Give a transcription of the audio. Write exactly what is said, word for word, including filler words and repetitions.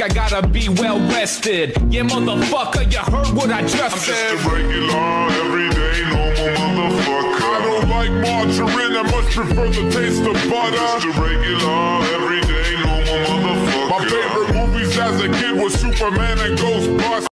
I gotta be well rested. Yeah, motherfucker, you heard what I just I'm said. just a regular, everyday, normal motherfucker. I don't like margarine, I much prefer the taste of butter. I'm just a regular, everyday, normal motherfucker. My favorite movies as a kid was Superman and Ghostbusters.